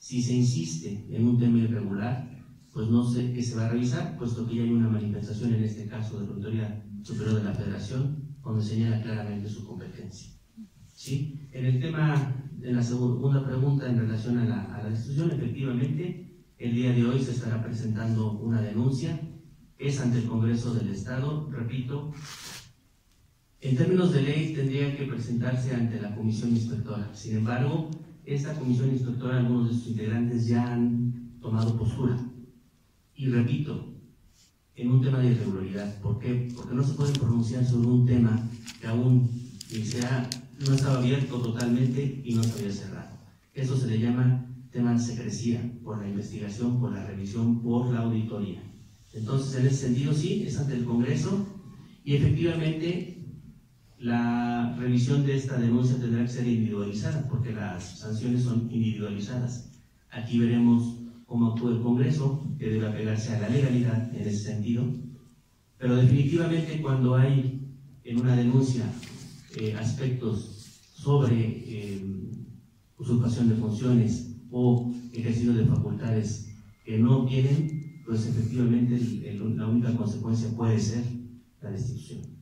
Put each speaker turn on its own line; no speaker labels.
Si se insiste en un tema irregular, pues no sé qué se va a revisar, puesto que ya hay una manifestación en este caso de la Auditoría Superior de la Federación, donde señala claramente su competencia. ¿Sí? En el tema, en la segunda pregunta en relación a la destitución, efectivamente, el día de hoy se estará presentando una denuncia, es ante el Congreso del Estado, repito, en términos de ley tendría que presentarse ante la Comisión Inspectora. Sin embargo, esta Comisión Inspectora, algunos de sus integrantes ya han tomado postura. Y repito, en un tema de irregularidad. ¿Por qué? Porque no se puede pronunciar sobre un tema que aún no estaba abierto totalmente y no se había cerrado. Eso se le llama tema de secrecía, por la investigación, por la revisión, por la auditoría. Entonces, en ese sentido, sí, es ante el Congreso y efectivamente la revisión de esta denuncia tendrá que ser individualizada porque las sanciones son individualizadas. Aquí veremos cómo actúa el Congreso, que debe apegarse a la legalidad en ese sentido, pero definitivamente cuando hay en una denuncia aspectos sobre usurpación de funciones o ejercicio de facultades que no tienen, pues efectivamente la única consecuencia puede ser la destitución.